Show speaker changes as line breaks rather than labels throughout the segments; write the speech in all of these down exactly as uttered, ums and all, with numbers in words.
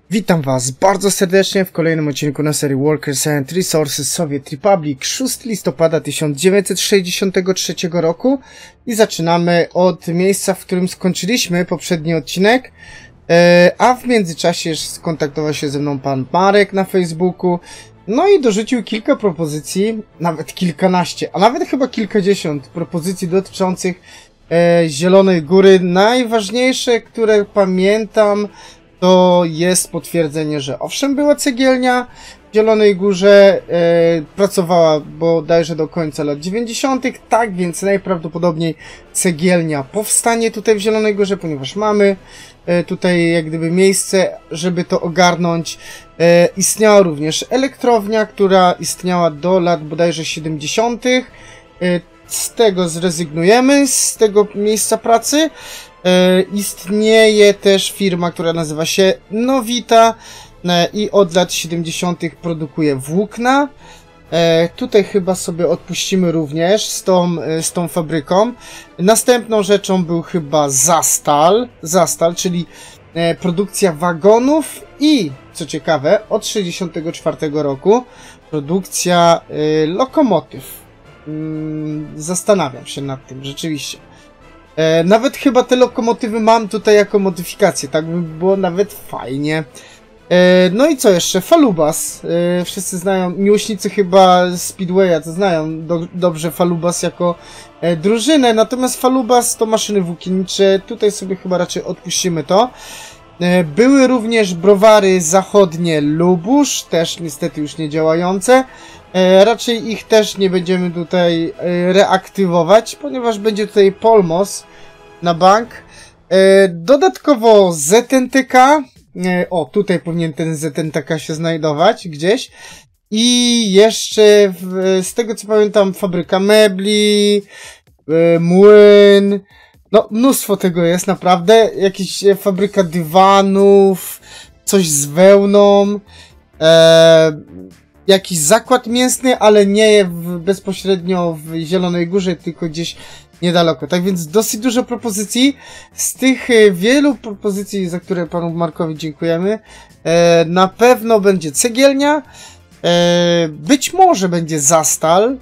Witam Was bardzo serdecznie w kolejnym odcinku na serii Walkers and Resources Soviet Republic szóstego listopada tysiąc dziewięćset sześćdziesiątego trzeciego roku i zaczynamy od miejsca, w którym skończyliśmy poprzedni odcinek, e, a w międzyczasie skontaktował się ze mną pan Marek na Facebooku, no i dorzucił kilka propozycji, nawet kilkanaście, a nawet chyba kilkadziesiąt propozycji dotyczących e, Zielonej Góry. Najważniejsze, które pamiętam, to jest potwierdzenie, że owszem, była cegielnia w Zielonej Górze, e, pracowała bodajże do końca lat dziewięćdziesiątych, tak więc najprawdopodobniej cegielnia powstanie tutaj w Zielonej Górze, ponieważ mamy e, tutaj jak gdyby miejsce, żeby to ogarnąć. E, istniała również elektrownia, która istniała do lat bodajże siedemdziesiątych. E, z tego zrezygnujemy, z tego miejsca pracy. E, istnieje też firma, która nazywa się Nowita e, i od lat siedemdziesiątych produkuje włókna. E, tutaj chyba sobie odpuścimy również z tą, e, z tą fabryką. Następną rzeczą był chyba Zastal, Zastal, czyli e, produkcja wagonów i, co ciekawe, od sześćdziesiątego czwartego roku produkcja e, lokomotyw. Hmm, zastanawiam się nad tym, rzeczywiście. E, nawet chyba te lokomotywy mam tutaj jako modyfikację, tak by było nawet fajnie. E, no i co jeszcze? Falubas. E, wszyscy znają, miłośnicy chyba Speedwaya to znają do, dobrze Falubas jako e, drużynę, natomiast Falubas to maszyny włókiennicze, tutaj sobie chyba raczej odpuścimy to. E, były również browary zachodnie Lubusz, też niestety już nie działające. E, raczej ich też nie będziemy tutaj e, reaktywować, ponieważ będzie tutaj Polmos na bank. E, dodatkowo Z N T K. E, o, tutaj powinien ten Z N T K się znajdować gdzieś. I jeszcze w, z tego co pamiętam fabryka mebli, e, młyn. No, mnóstwo tego jest naprawdę. Jakaś e, fabryka dywanów, coś z wełną. E, Jakiś zakład mięsny, ale nie w, bezpośrednio w Zielonej Górze, tylko gdzieś niedaleko. Tak więc dosyć dużo propozycji. Z tych e, wielu propozycji, za które panu Markowi dziękujemy, e, na pewno będzie cegielnia, e, być może będzie Zastal,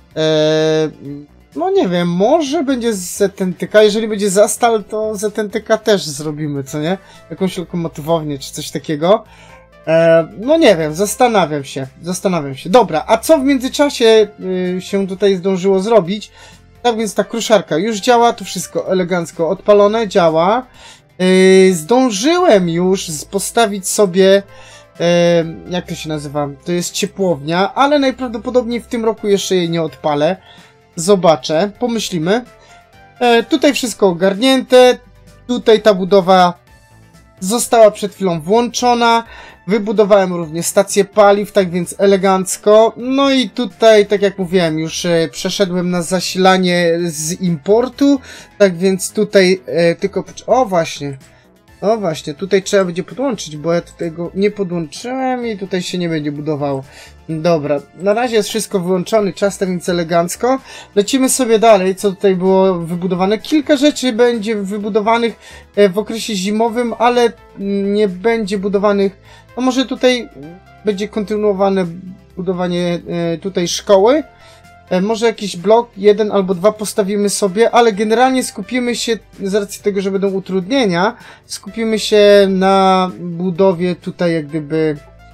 e, no nie wiem, może będzie Z N T K. Jeżeli będzie Zastal, to Z N T K też zrobimy, co nie? Jakąś lokomotywownię czy coś takiego. E, no nie wiem, zastanawiam się, zastanawiam się. Dobra, a co w międzyczasie y, się tutaj zdążyło zrobić? Tak więc ta kruszarka już działa, to wszystko elegancko odpalone, działa. Y, zdążyłem już postawić sobie, y, jak to się nazywa? To jest ciepłownia, ale najprawdopodobniej w tym roku jeszcze jej nie odpalę. Zobaczę, pomyślimy. E, tutaj wszystko ogarnięte, tutaj ta budowa została przed chwilą włączona. Wybudowałem również stację paliw, tak więc elegancko. No i tutaj, tak jak mówiłem, już e, przeszedłem na zasilanie z importu. Tak więc tutaj e, tylko... O właśnie. O właśnie, tutaj trzeba będzie podłączyć, bo ja tutaj go nie podłączyłem i tutaj się nie będzie budowało. Dobra, na razie jest wszystko wyłączony, czas, tak więc elegancko. Lecimy sobie dalej, co tutaj było wybudowane. Kilka rzeczy będzie wybudowanych w okresie zimowym, ale nie będzie budowanych... No może tutaj będzie kontynuowane budowanie tutaj szkoły. Może jakiś blok, jeden albo dwa postawimy sobie, ale generalnie skupimy się, z racji tego, że będą utrudnienia, skupimy się na budowie tutaj jak gdyby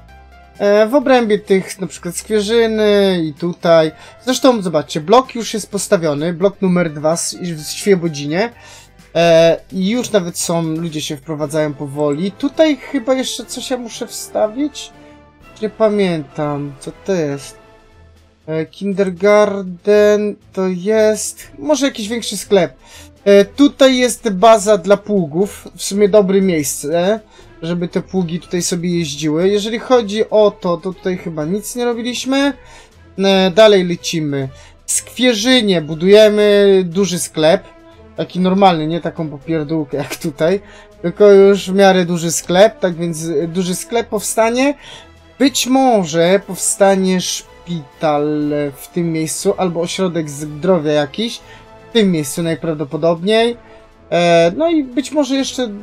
w obrębie tych na przykład Skwierzyny i tutaj. Zresztą zobaczcie, blok już jest postawiony, blok numer dwa w Świebodzinie. I już nawet są, ludzie się wprowadzają powoli. Tutaj chyba jeszcze coś ja muszę wstawić? Nie pamiętam, co to jest. Kindergarten to jest... Może jakiś większy sklep. E, tutaj jest baza dla pługów. W sumie dobre miejsce, żeby te pługi tutaj sobie jeździły. Jeżeli chodzi o to, to tutaj chyba nic nie robiliśmy. E, dalej lecimy. W Skwierzynie budujemy duży sklep. Taki normalny, nie taką popierdółkę jak tutaj. Tylko już w miarę duży sklep. Tak więc duży sklep powstanie. Być może powstanie szpital w tym miejscu, albo ośrodek zdrowia jakiś, w tym miejscu najprawdopodobniej. E, no i być może jeszcze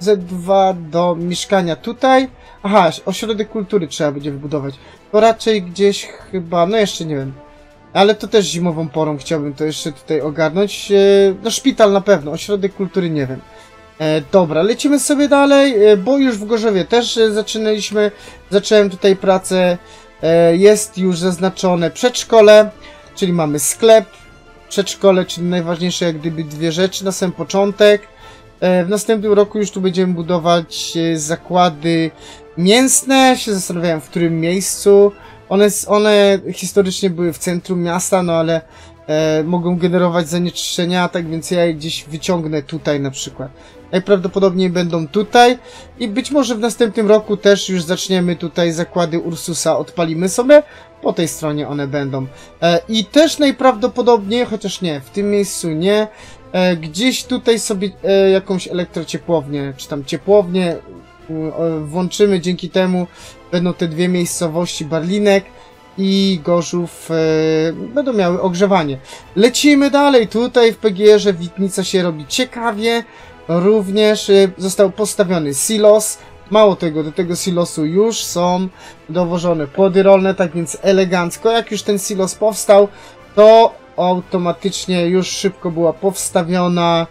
Z dwa do mieszkania tutaj. Aha, ośrodek kultury trzeba będzie wybudować. To raczej gdzieś chyba, no jeszcze nie wiem. Ale to też zimową porą chciałbym to jeszcze tutaj ogarnąć. No szpital na pewno, ośrodek kultury nie wiem. E, dobra, lecimy sobie dalej, bo już w Gorzowie też zaczynaliśmy. Zacząłem tutaj pracę. E, jest już zaznaczone przedszkole, czyli mamy sklep, przedszkole, czyli najważniejsze jak gdyby dwie rzeczy na sam początek. E, w następnym roku już tu będziemy budować e, zakłady mięsne. Się zastanawiałem, w którym miejscu. One, one historycznie były w centrum miasta, no ale e, mogą generować zanieczyszczenia, tak więc ja je gdzieś wyciągnę tutaj na przykład. Najprawdopodobniej będą tutaj i być może w następnym roku też już zaczniemy tutaj zakłady Ursusa, odpalimy sobie, po tej stronie one będą. E, I też najprawdopodobniej, chociaż nie, w tym miejscu nie, e, gdzieś tutaj sobie e, jakąś elektrociepłownię, czy tam ciepłownię e, włączymy, dzięki temu będą te dwie miejscowości, Barlinek i Gorzów, e, będą miały ogrzewanie. Lecimy dalej, tutaj w P G R-ze Witnica się robi ciekawie. Również został postawiony silos. Mało tego, do tego silosu już są dowożone płody rolne, tak więc elegancko. Jak już ten silos powstał, to automatycznie już szybko była powstawiona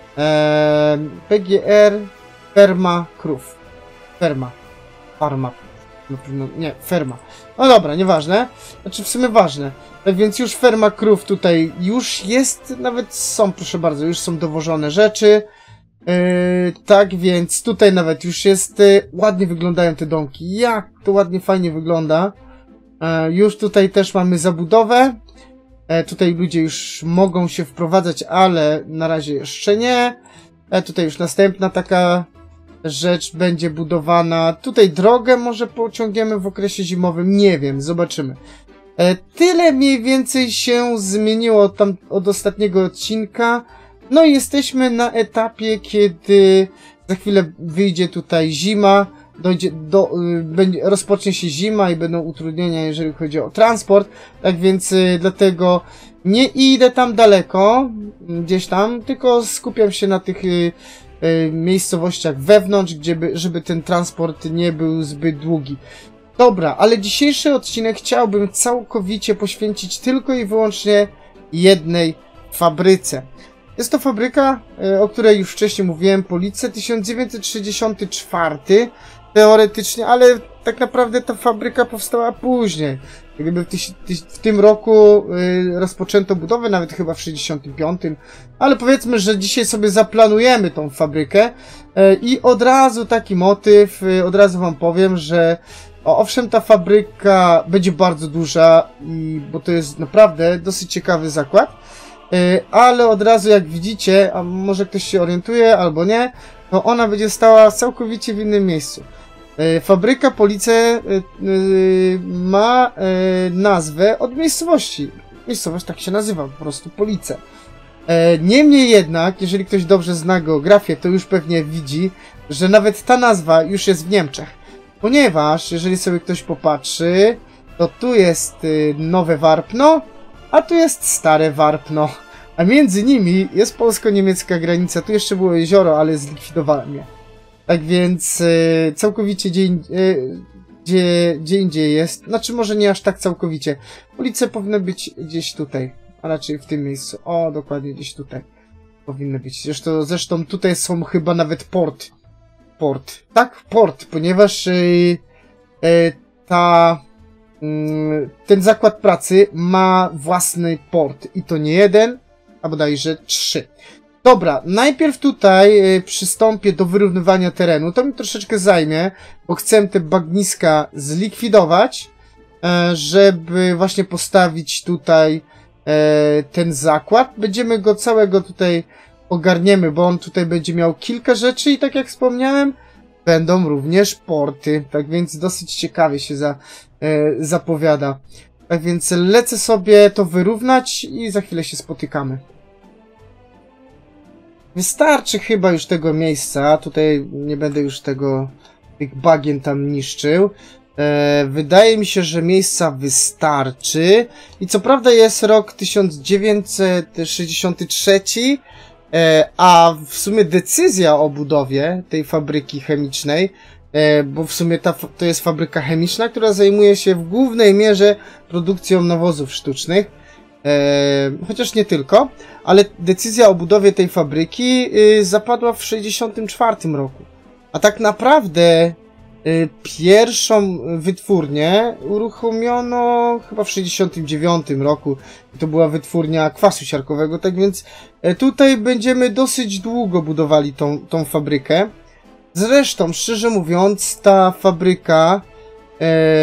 e, P G R Ferma Krów. Ferma. Farma. No, nie, ferma. No dobra, nieważne. Znaczy w sumie ważne. Tak więc już ferma krów tutaj już jest, nawet są, proszę bardzo, już są dowożone rzeczy. Yy, tak więc tutaj nawet już jest, yy, ładnie wyglądają te domki. Jak to ładnie, fajnie wygląda. Yy, już tutaj też mamy zabudowę. Yy, tutaj ludzie już mogą się wprowadzać, ale na razie jeszcze nie. Yy, tutaj już następna taka rzecz będzie budowana. Tutaj drogę może pociągniemy w okresie zimowym, nie wiem, zobaczymy. Yy, tyle mniej więcej się zmieniło tam od ostatniego odcinka. No i jesteśmy na etapie, kiedy za chwilę wyjdzie tutaj zima, dojdzie do, y, będzie, rozpocznie się zima i będą utrudnienia, jeżeli chodzi o transport. Tak więc y, dlatego nie idę tam daleko, gdzieś tam, tylko skupiam się na tych y, y, miejscowościach wewnątrz, gdzie by, żeby ten transport nie był zbyt długi. Dobra, ale dzisiejszy odcinek chciałbym całkowicie poświęcić tylko i wyłącznie jednej fabryce. Jest to fabryka, o której już wcześniej mówiłem, Police, tysiąc dziewięćset sześćdziesiąty czwarty, teoretycznie, ale tak naprawdę ta fabryka powstała później. Jakby w, tyś, tyś, w tym roku y, rozpoczęto budowę, nawet chyba w sześćdziesiątym piątym, ale powiedzmy, że dzisiaj sobie zaplanujemy tą fabrykę y, i od razu taki motyw, y, od razu wam powiem, że o, owszem, ta fabryka będzie bardzo duża, i, bo to jest naprawdę dosyć ciekawy zakład. Ale od razu jak widzicie, a może ktoś się orientuje albo nie, to ona będzie stała całkowicie w innym miejscu. Fabryka Police ma nazwę od miejscowości. Miejscowość tak się nazywa, po prostu Police. Niemniej jednak, jeżeli ktoś dobrze zna geografię, to już pewnie widzi, że nawet ta nazwa już jest w Niemczech. Ponieważ, jeżeli sobie ktoś popatrzy, to tu jest Nowe Warpno, a tu jest Stare Warpno, a między nimi jest polsko-niemiecka granica. Tu jeszcze było jezioro, ale zlikwidowałem je. Tak więc yy, całkowicie gdzie, yy, gdzie, gdzie indziej jest. Znaczy może nie aż tak całkowicie. Ulice powinny być gdzieś tutaj, a raczej w tym miejscu. O, dokładnie gdzieś tutaj powinny być. Zresztą, zresztą tutaj są chyba nawet port. Port. Tak, port, ponieważ yy, yy, ta... ten zakład pracy ma własny port i to nie jeden, a bodajże trzy. Dobra, najpierw tutaj y, przystąpię do wyrównywania terenu. To mi troszeczkę zajmie, bo chcę te bagniska zlikwidować, y, żeby właśnie postawić tutaj y, ten zakład. Będziemy go całego tutaj ogarniemy, bo on tutaj będzie miał kilka rzeczy i tak jak wspomniałem, będą również porty. Tak więc dosyć ciekawie się za zapowiada. Tak więc lecę sobie to wyrównać i za chwilę się spotykamy. Wystarczy chyba już tego miejsca. Tutaj nie będę już tego, tych bagien tam niszczył. E, wydaje mi się, że miejsca wystarczy. I co prawda jest rok tysiąc dziewięćset sześćdziesiąty trzeci, E, a w sumie decyzja o budowie tej fabryki chemicznej, e, bo w sumie ta, to jest fabryka chemiczna, która zajmuje się w głównej mierze produkcją nawozów sztucznych, e, chociaż nie tylko, ale decyzja o budowie tej fabryki y, zapadła w sześćdziesiątym czwartym roku. A tak naprawdę y, pierwszą wytwórnię uruchomiono chyba w sześćdziesiątym dziewiątym roku. To była wytwórnia kwasu siarkowego, tak więc y, tutaj będziemy dosyć długo budowali tą, tą fabrykę. Zresztą, szczerze mówiąc, ta fabryka, y,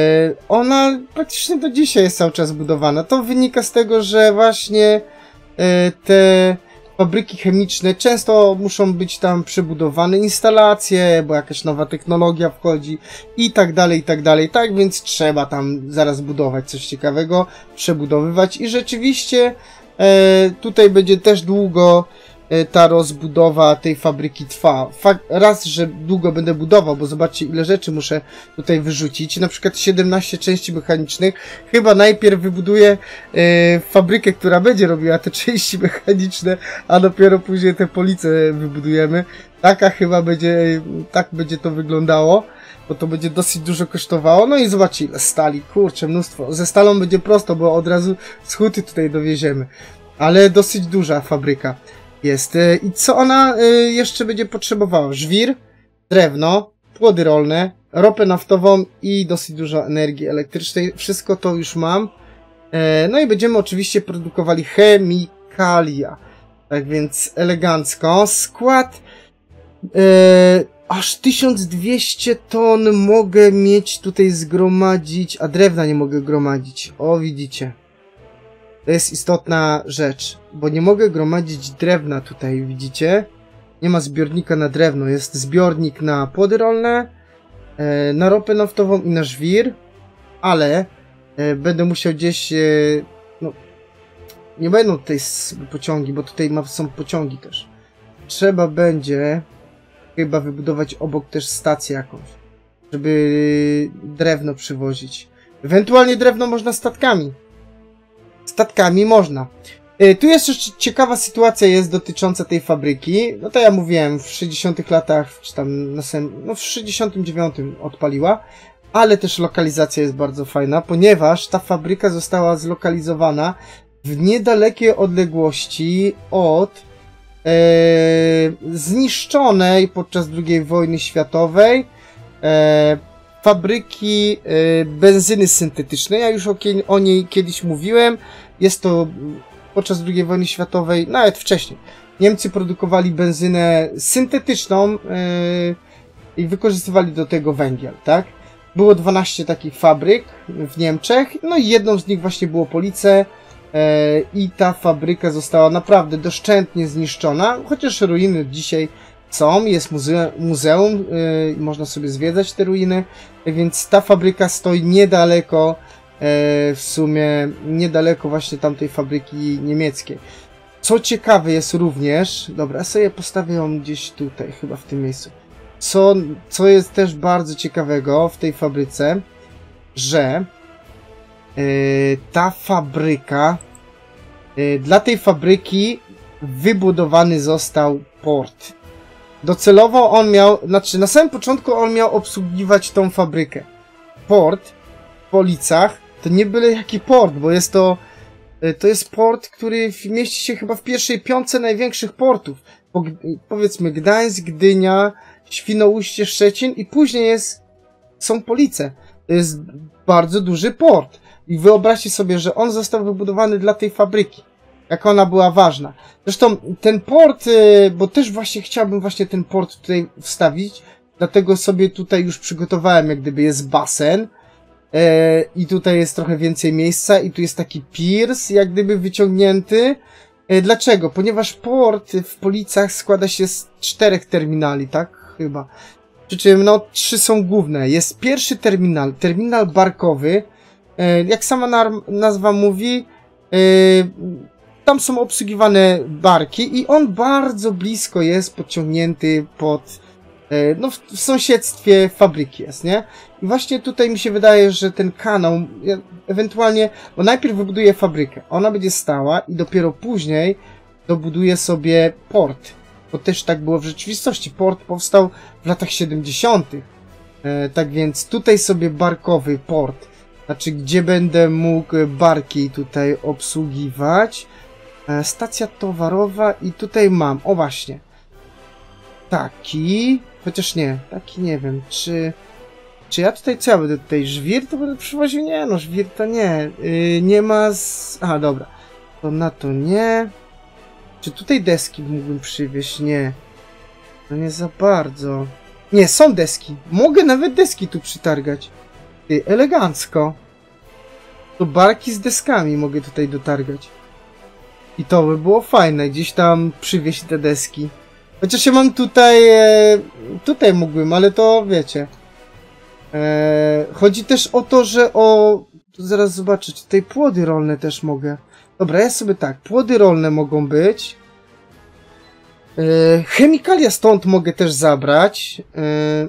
ona praktycznie do dzisiaj jest cały czas budowana. To wynika z tego, że właśnie y, te fabryki chemiczne często muszą być tam przebudowane instalacje, bo jakaś nowa technologia wchodzi i tak dalej, i tak dalej. Tak więc trzeba tam zaraz budować coś ciekawego, przebudowywać i rzeczywiście e, tutaj będzie też długo e, ta rozbudowa tej fabryki trwa. Fak raz, że długo będę budował, bo zobaczcie ile rzeczy muszę tutaj wyrzucić. Na przykład siedemnaście części mechanicznych. Chyba najpierw wybuduję e, fabrykę, która będzie robiła te części mechaniczne, a dopiero później te police wybudujemy. Taka chyba będzie, tak będzie to wyglądało, bo to będzie dosyć dużo kosztowało. No i zobaczcie ile stali, kurczę, mnóstwo. Ze stalą będzie prosto, bo od razu z huty tutaj dowieziemy. Ale dosyć duża fabryka jest. I co ona jeszcze będzie potrzebowała? Żwir, drewno, płody rolne, ropę naftową i dosyć dużo energii elektrycznej. Wszystko to już mam. No i będziemy oczywiście produkowali chemikalia. Tak więc elegancko. Skład e, aż tysiąc dwieście ton mogę mieć tutaj zgromadzić, a drewna nie mogę gromadzić. O, widzicie. To jest istotna rzecz, bo nie mogę gromadzić drewna tutaj, widzicie? Nie ma zbiornika na drewno, jest zbiornik na płody rolne, e, na ropę naftową i na żwir, ale e, będę musiał gdzieś, e, no, nie będą tutaj pociągi, bo tutaj ma, są pociągi też. Trzeba będzie chyba wybudować obok też stację jakąś, żeby drewno przywozić. Ewentualnie drewno można statkami. Statkami można. Yy, tu jeszcze ciekawa sytuacja jest dotycząca tej fabryki. No to ja mówiłem, w sześćdziesiątych latach, czy tam na sem, no w sześćdziesiątym dziewiątym odpaliła, ale też lokalizacja jest bardzo fajna, ponieważ ta fabryka została zlokalizowana w niedalekiej odległości od e, zniszczonej podczas drugiej wojny światowej e, fabryki e, benzyny syntetycznej. Ja już o, o niej kiedyś mówiłem. Jest to podczas drugiej wojny światowej, nawet wcześniej. Niemcy produkowali benzynę syntetyczną e, i wykorzystywali do tego węgiel, tak? Było dwanaście takich fabryk w Niemczech, no i jedną z nich właśnie było Police. I ta fabryka została naprawdę doszczętnie zniszczona, chociaż ruiny dzisiaj są, jest muze muzeum, yy, można sobie zwiedzać te ruiny, więc ta fabryka stoi niedaleko, yy, w sumie niedaleko właśnie tamtej fabryki niemieckiej. Co ciekawe jest również, dobra, ja sobie postawię ją gdzieś tutaj, chyba w tym miejscu, co, co jest też bardzo ciekawego w tej fabryce, że Yy, ta fabryka, yy, dla tej fabryki wybudowany został port. Docelowo on miał, znaczy na samym początku on miał obsługiwać tą fabrykę. Port w Policach to nie byle jaki port, bo jest to, yy, to jest port, który mieści się chyba w pierwszej piątce największych portów. Po, powiedzmy Gdańsk, Gdynia, Świnoujście, Szczecin i później jest, są Police. To jest bardzo duży port. I wyobraźcie sobie, że on został wybudowany dla tej fabryki. Jak ona była ważna. Zresztą ten port, bo też właśnie chciałbym właśnie ten port tutaj wstawić. Dlatego sobie tutaj już przygotowałem, jak gdyby jest basen. I tutaj jest trochę więcej miejsca. I tu jest taki piers, jak gdyby wyciągnięty. Dlaczego? Ponieważ port w Policach składa się z czterech terminali, tak? Chyba. Przy czym, no, trzy są główne. Jest pierwszy terminal, terminal barkowy. Jak sama nazwa mówi, tam są obsługiwane barki i on bardzo blisko jest podciągnięty pod, no w sąsiedztwie fabryki jest, nie? I właśnie tutaj mi się wydaje, że ten kanał, ewentualnie, bo najpierw wybuduję fabrykę, ona będzie stała i dopiero później dobuduję sobie port. Bo też tak było w rzeczywistości. Port powstał w latach siedemdziesiątych. E, tak więc tutaj sobie barkowy port. Znaczy, gdzie będę mógł barki tutaj obsługiwać. E, stacja towarowa i tutaj mam. O właśnie. Taki. Chociaż nie. Taki nie wiem. Czy... Czy ja tutaj, co ja będę tutaj? Żwir to będę przywoził? Nie, no żwir to nie. Yy, nie ma z... Aha, dobra. To na to nie. Czy tutaj deski mógłbym przywieźć? Nie. No nie za bardzo. Nie, są deski. Mogę nawet deski tu przytargać. Ty, elegancko. To barki z deskami mogę tutaj dotargać. I to by było fajne. Gdzieś tam przywieźć te deski. Chociaż ja mam tutaj... E, tutaj mógłbym, ale to wiecie... Eee, chodzi też o to, że o... Zaraz zobaczę, czy tutaj płody rolne też mogę. Dobra, ja sobie tak, płody rolne mogą być. Eee, chemikalia stąd mogę też zabrać. Eee,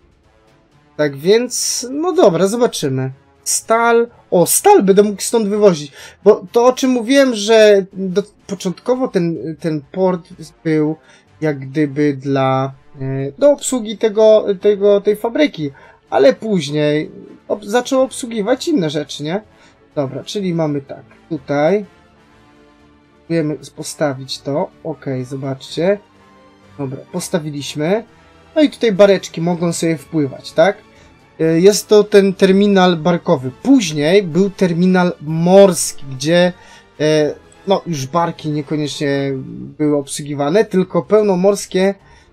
tak więc, no dobra, zobaczymy. Stal... O, stal będę mógł stąd wywozić. Bo to, o czym mówiłem, że do, początkowo ten, ten port był jak gdyby dla... E, do obsługi tego, tego, tej fabryki. Ale później ob zaczął obsługiwać inne rzeczy, nie? Dobra, czyli mamy tak, tutaj próbujemy postawić to, ok, zobaczcie. Dobra, postawiliśmy. No i tutaj bareczki mogą sobie wpływać, tak? Jest to ten terminal barkowy. Później był terminal morski, gdzie no już barki niekoniecznie były obsługiwane, tylko pełnomorskie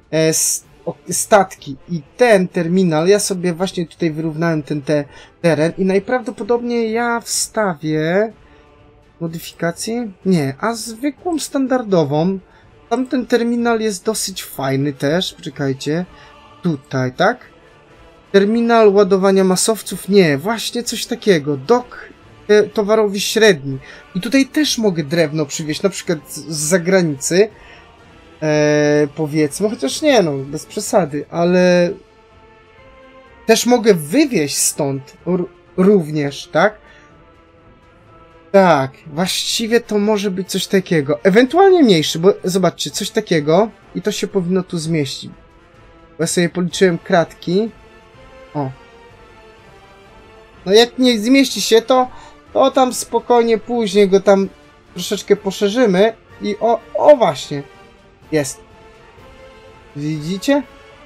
statki. I ten terminal, ja sobie właśnie tutaj wyrównałem ten te, teren i najprawdopodobniej ja wstawię modyfikację? Nie, a zwykłą, standardową. Tamten terminal jest dosyć fajny też, poczekajcie. Tutaj, tak? Terminal ładowania masowców? Nie, właśnie coś takiego. Dok towarowy średni. I tutaj też mogę drewno przywieźć, na przykład z zagranicy. Eee, powiedzmy, chociaż nie no, bez przesady, ale też mogę wywieźć stąd również, tak? Tak, właściwie to może być coś takiego, ewentualnie mniejszy, bo zobaczcie, coś takiego i to się powinno tu zmieścić. Bo ja sobie policzyłem kratki. O. No jak nie zmieści się to, to tam spokojnie później go tam troszeczkę poszerzymy i o, o właśnie. Jest. Widzicie?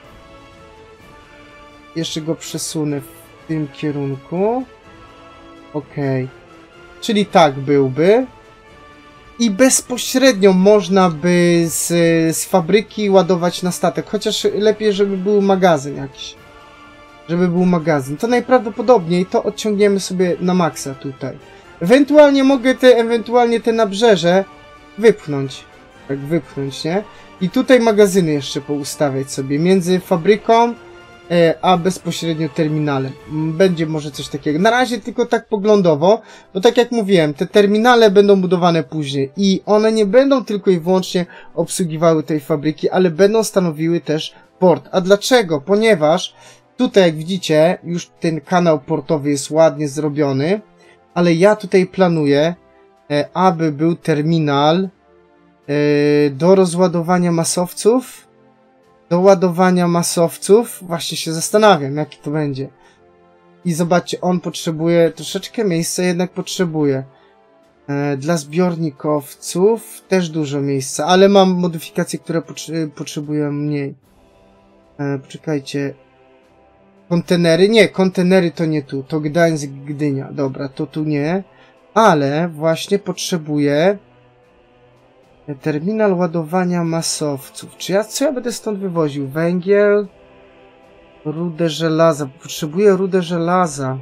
Jeszcze go przesunę w tym kierunku. Okej. Czyli tak byłby. I bezpośrednio można by z, z fabryki ładować na statek. Chociaż lepiej, żeby był magazyn jakiś. Żeby był magazyn. To najprawdopodobniej to odciągniemy sobie na maksa tutaj. Ewentualnie mogę te, ewentualnie te nabrzeże wypchnąć. Tak wypchnąć, nie? I tutaj magazyny jeszcze poustawiać sobie między fabryką e, a bezpośrednio terminalem. Będzie może coś takiego. Na razie tylko tak poglądowo, bo tak jak mówiłem, te terminale będą budowane później i one nie będą tylko i wyłącznie obsługiwały tej fabryki, ale będą stanowiły też port. A dlaczego? Ponieważ tutaj, jak widzicie, już ten kanał portowy jest ładnie zrobiony, ale ja tutaj planuję, e, aby był terminal do rozładowania masowców. Do ładowania masowców. Właśnie się zastanawiam, jaki to będzie. I zobaczcie, on potrzebuje troszeczkę miejsca, jednak potrzebuje. E, dla zbiornikowców też dużo miejsca, ale mam modyfikacje, które potrze potrzebują mniej. E, poczekajcie. Kontenery? Nie, kontenery to nie tu. To Gdańsk, Gdynia. Dobra, to tu nie. Ale właśnie potrzebuję terminal ładowania masowców. Czy ja, co ja będę stąd wywoził? Węgiel, rudę żelaza. Potrzebuję rudę żelaza.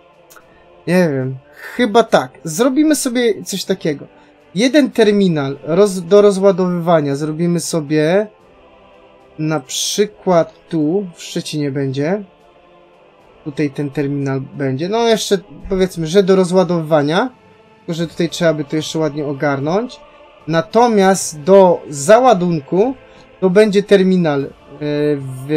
Nie wiem. Chyba tak. Zrobimy sobie coś takiego. Jeden terminal roz, do rozładowywania zrobimy sobie na przykład tu. W Szczecinie będzie. Tutaj ten terminal będzie. No jeszcze powiedzmy, że do rozładowywania. Tylko, że tutaj trzeba by to jeszcze ładnie ogarnąć. Natomiast do załadunku to będzie terminal w...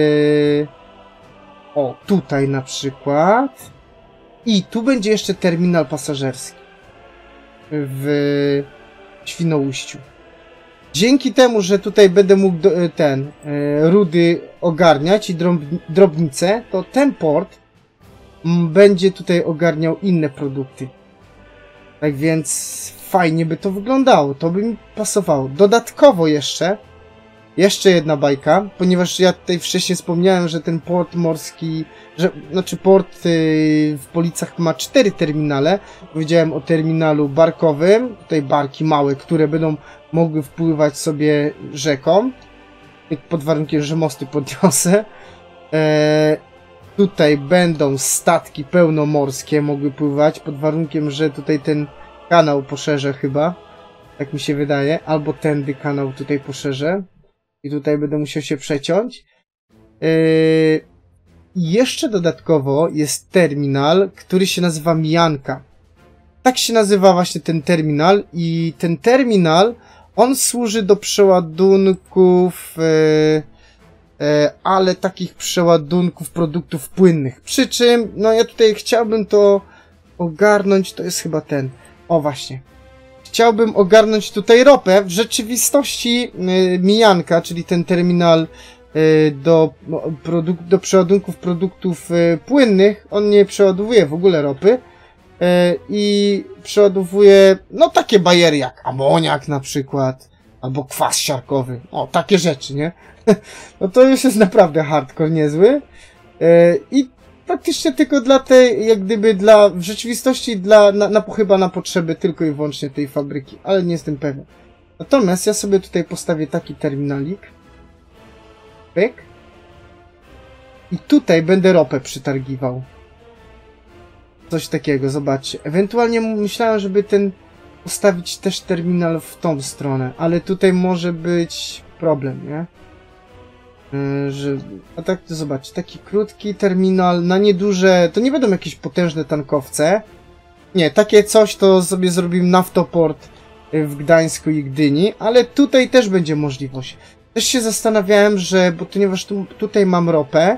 O, tutaj na przykład. I tu będzie jeszcze terminal pasażerski w Świnoujściu. Dzięki temu, że tutaj będę mógł do, ten e, rudy ogarniać i drob, drobnice, to ten port m, będzie tutaj ogarniał inne produkty. Tak więc fajnie by to wyglądało, to by mi pasowało. Dodatkowo jeszcze, jeszcze jedna bajka, ponieważ ja tutaj wcześniej wspomniałem, że ten port morski, że, znaczy port yy, w Policach ma cztery terminale. Powiedziałem o terminalu barkowym, tutaj barki małe, które będą mogły wpływać sobie rzeką, pod warunkiem, że mosty podniosę. Eee, tutaj będą statki pełnomorskie mogły pływać, pod warunkiem, że tutaj ten kanał poszerzę chyba, tak mi się wydaje, albo tędy kanał tutaj poszerzę i tutaj będę musiał się przeciąć. Eee, jeszcze dodatkowo jest terminal, który się nazywa Mijanka. Tak się nazywa właśnie ten terminal i ten terminal on służy do przeładunków, e, e, ale takich przeładunków produktów płynnych. Przy czym, no ja tutaj chciałbym to ogarnąć, to jest chyba ten, o właśnie. Chciałbym ogarnąć tutaj ropę. W rzeczywistości e, Mijanka, czyli ten terminal e, do, no, produk do przeładunków produktów e, płynnych, on nie przeładowuje w ogóle ropy. I przeładowuje, no takie bajery jak amoniak na przykład, albo kwas siarkowy, o takie rzeczy, nie? No to już jest naprawdę hardcore niezły i praktycznie tylko dla tej, jak gdyby dla, w rzeczywistości dla, na, na, chyba na potrzeby tylko i wyłącznie tej fabryki, ale nie jestem pewien. Natomiast ja sobie tutaj postawię taki terminalik, pyk, i tutaj będę ropę przytargiwał. Coś takiego, zobaczcie. Ewentualnie myślałem, żeby ten postawić też terminal w tą stronę, ale tutaj może być problem, nie? Yy, że, a tak to zobaczcie, taki krótki terminal na nieduże, to nie będą jakieś potężne tankowce. Nie, takie coś to sobie zrobimy naftoport w Gdańsku i Gdyni, ale tutaj też będzie możliwość. Też się zastanawiałem, że, bo ponieważ tu, tutaj mam ropę,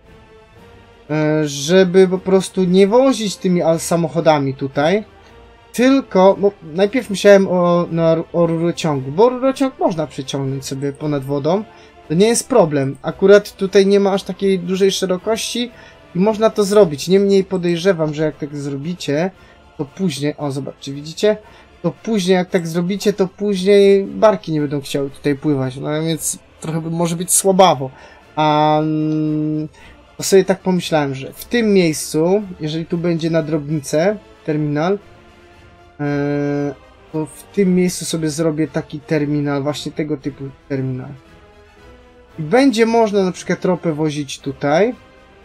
żeby po prostu nie wozić tymi samochodami tutaj, tylko, bo najpierw myślałem o, na, o rurociągu, bo rurociąg można przeciągnąć sobie ponad wodą, to nie jest problem. Akurat tutaj nie ma aż takiej dużej szerokości i można to zrobić. Niemniej podejrzewam, że jak tak zrobicie, to później, o zobaczcie, widzicie? To później, jak tak zrobicie, to później barki nie będą chciały tutaj pływać, no więc trochę może być słabawo. A... To sobie tak pomyślałem, że w tym miejscu, jeżeli tu będzie na drobnicę terminal, ee, to w tym miejscu sobie zrobię taki terminal, właśnie tego typu terminal. I będzie można na przykład ropę wozić tutaj.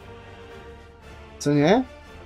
Co nie?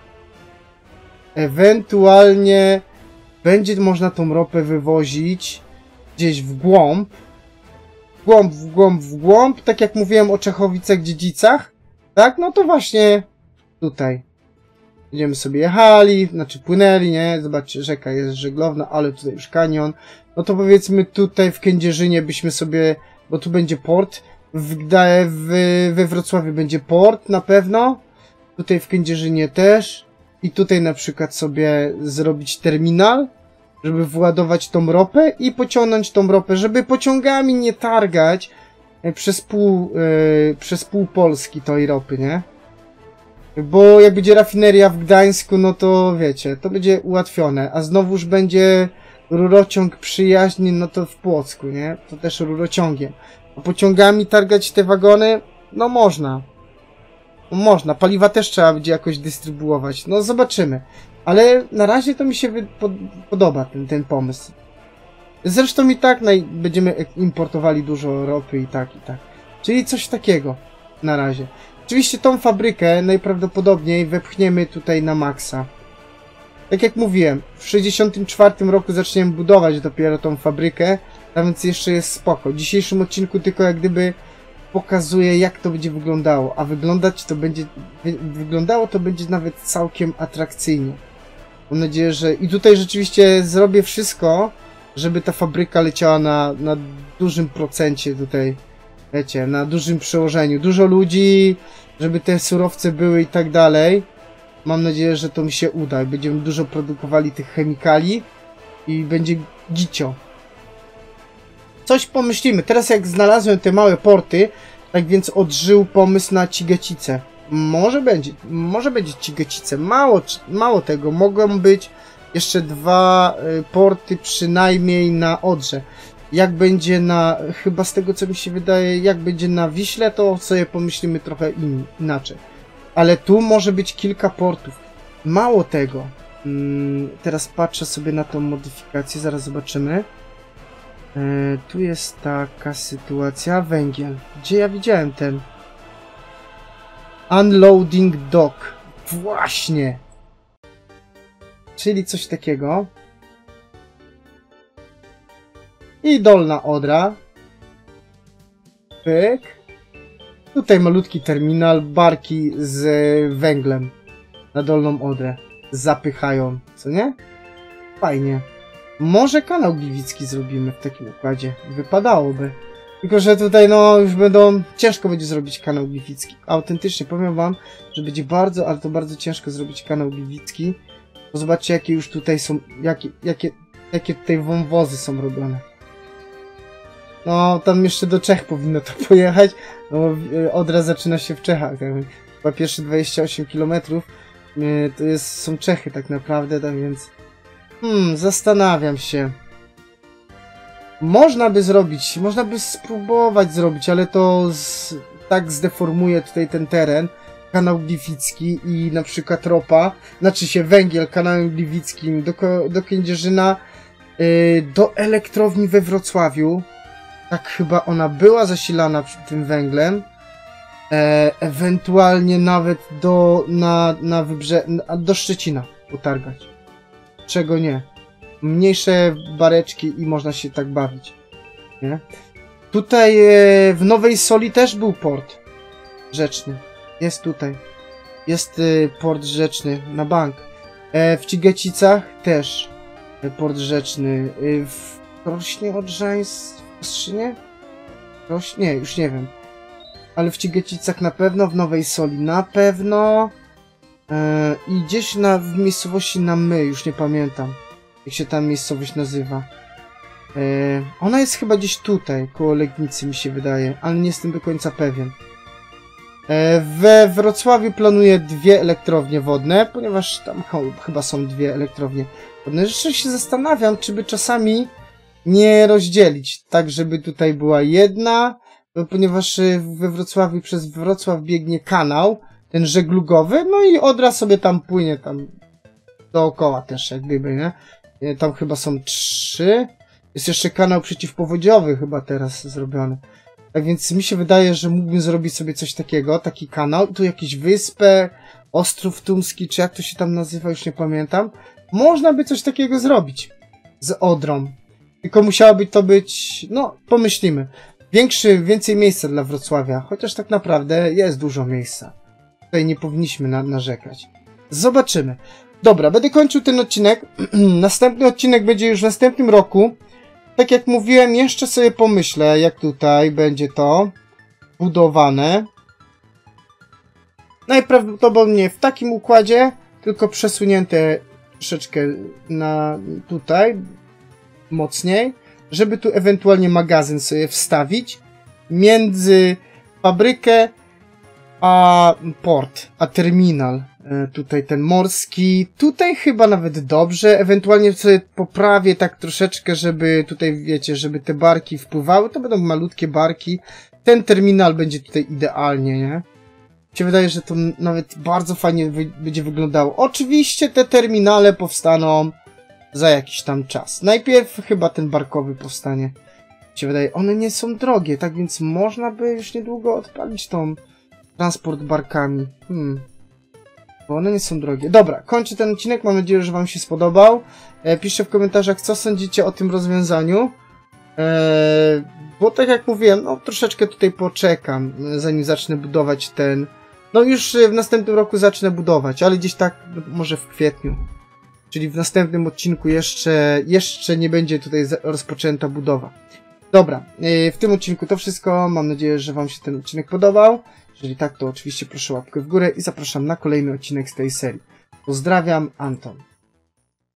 Ewentualnie będzie można tą ropę wywozić gdzieś w głąb. W głąb, w głąb, w głąb. Tak jak mówiłem o Czechowicach-Dziedzicach. Tak, no to właśnie tutaj. Będziemy sobie jechali, znaczy płynęli, nie? Zobaczcie, rzeka jest żeglowna, ale tutaj już kanion. No to powiedzmy tutaj w Kędzierzynie byśmy sobie, bo tu będzie port. W, w, we Wrocławiu będzie port na pewno. Tutaj w Kędzierzynie też. I tutaj na przykład sobie zrobić terminal, żeby władować tą ropę i pociągnąć tą ropę, żeby pociągami nie targać przez pół, yy, przez pół Polski tej ropy, nie? Bo jak będzie rafineria w Gdańsku, no to wiecie, to będzie ułatwione, a znowuż będzie rurociąg przyjaźni, no to w Płocku, nie? To też rurociągiem. A pociągami targać te wagony? No można. No można, paliwa też trzeba będzie jakoś dystrybuować, no zobaczymy. Ale na razie to mi się podoba ten, ten pomysł. Zresztą i tak naj... będziemy importowali dużo ropy i tak, i tak. Czyli coś takiego na razie. Oczywiście tą fabrykę najprawdopodobniej wepchniemy tutaj na maksa. Tak jak mówiłem, w sześćdziesiątym czwartym roku zaczniemy budować dopiero tą fabrykę, a więc jeszcze jest spoko. W dzisiejszym odcinku tylko jak gdyby pokazuję, jak to będzie wyglądało, a wyglądać to będzie, wy... wyglądało to będzie nawet całkiem atrakcyjnie. Mam nadzieję, że i tutaj rzeczywiście zrobię wszystko, żeby ta fabryka leciała na, na dużym procencie tutaj, wiecie, na dużym przełożeniu. Dużo ludzi, żeby te surowce były i tak dalej. Mam nadzieję, że to mi się uda. Będziemy dużo produkowali tych chemikali i będzie gicio. coś pomyślimy. Teraz jak znalazłem te małe porty, tak więc odżył pomysł na Cigecicę. Może będzie, może będzie Cigecice. Mało, mało tego, mogą być jeszcze dwa y, porty przynajmniej na Odrze. Jak będzie na, chyba z tego co mi się wydaje, jak będzie na Wiśle, to sobie pomyślimy trochę in, inaczej. Ale tu może być kilka portów. Mało tego. Mm, teraz patrzę sobie na tą modyfikację, zaraz zobaczymy. E, tu jest taka sytuacja. Węgiel. Gdzie ja widziałem ten? Unloading dock. Właśnie. Czyli coś takiego. I Dolna Odra. Pyk. Tutaj malutki terminal, barki z węglem na Dolną Odrę zapychają, co nie? Fajnie. Może kanał Gliwicki zrobimy w takim układzie. Wypadałoby. Tylko że tutaj no już będą... Ciężko będzie zrobić kanał Gliwicki. Autentycznie powiem wam, że będzie bardzo, ale to bardzo ciężko zrobić kanał Gliwicki. Bo zobaczcie jakie już tutaj są... Jakie, jakie, jakie tutaj wąwozy są robione. No, tam jeszcze do Czech powinno to pojechać. No, Odra zaczyna się w Czechach. Tak? Chyba pierwsze dwadzieścia osiem kilometrów to jest, są Czechy tak naprawdę, tak więc... Hmm, zastanawiam się. Można by zrobić, można by spróbować zrobić, ale to z, tak zdeformuje tutaj ten teren. Kanał Gliwicki i na przykład ropa, znaczy się węgiel kanałem Gliwickim do, do Kędzierzyna, yy, do elektrowni we Wrocławiu. Tak chyba ona była zasilana tym węglem. E, ewentualnie nawet do, na, na wybrze do Szczecina utargać. Czego nie. Mniejsze bareczki i można się tak bawić. Nie? Tutaj e, w Nowej Soli też był port rzeczny. Jest tutaj. Jest e, port rzeczny na bank. E, w Cigecicach też e, port rzeczny. E, w Krośnie Odrzańskim w Ostrzynie? Kroś... Nie, już nie wiem. Ale w Cigecicach na pewno, w Nowej Soli na pewno. E, I gdzieś na, w miejscowości na My, już nie pamiętam. Jak się ta miejscowość nazywa. E, ona jest chyba gdzieś tutaj, koło Legnicy mi się wydaje, ale nie jestem do końca pewien. E, we Wrocławiu planuję dwie elektrownie wodne, ponieważ tam ch chyba są dwie elektrownie wodne. Jeszcze się zastanawiam, czy by czasami nie rozdzielić, tak żeby tutaj była jedna, ponieważ we Wrocławiu przez Wrocław biegnie kanał, ten żeglugowy, no i Odra sobie tam płynie tam dookoła też, jak gdyby, nie? Tam chyba są trzy. Jest jeszcze kanał przeciwpowodziowy chyba teraz zrobiony. Tak więc mi się wydaje, że mógłbym zrobić sobie coś takiego, taki kanał. Tu jakieś wyspę, Ostrów Tumski, czy jak to się tam nazywa, już nie pamiętam. Można by coś takiego zrobić z Odrą. Tylko musiałoby to być, no, pomyślimy. Większy, więcej miejsca dla Wrocławia, chociaż tak naprawdę jest dużo miejsca. Tutaj nie powinniśmy na, narzekać. Zobaczymy. Dobra, będę kończył ten odcinek. Następny odcinek będzie już w następnym roku. Tak jak mówiłem, jeszcze sobie pomyślę, jak tutaj będzie to budowane. Najprawdopodobniej w takim układzie, tylko przesunięte troszeczkę na tutaj mocniej, żeby tu ewentualnie magazyn sobie wstawić między fabrykę a port, a terminal. Tutaj ten morski, tutaj chyba nawet dobrze, ewentualnie sobie poprawię tak troszeczkę, żeby tutaj, wiecie, żeby te barki wpływały, to będą malutkie barki, ten terminal będzie tutaj idealnie, nie? Mi się wydaje, że to nawet bardzo fajnie wy będzie wyglądało. Oczywiście te terminale powstaną za jakiś tam czas. Najpierw chyba ten barkowy powstanie. Mi się wydaje, one nie są drogie, tak więc można by już niedługo odpalić tą transport barkami. Hmm. Bo one nie są drogie. Dobra, kończę ten odcinek. Mam nadzieję, że wam się spodobał. E, piszcie w komentarzach, co sądzicie o tym rozwiązaniu. E, bo tak jak mówiłem, no troszeczkę tutaj poczekam, zanim zacznę budować ten... No już w następnym roku zacznę budować, ale gdzieś tak może w kwietniu. Czyli w następnym odcinku jeszcze, jeszcze nie będzie tutaj rozpoczęta budowa. Dobra, e, w tym odcinku to wszystko. Mam nadzieję, że wam się ten odcinek podobał. Jeżeli tak, to oczywiście proszę łapkę w górę i zapraszam na kolejny odcinek z tej serii. Pozdrawiam, Anton.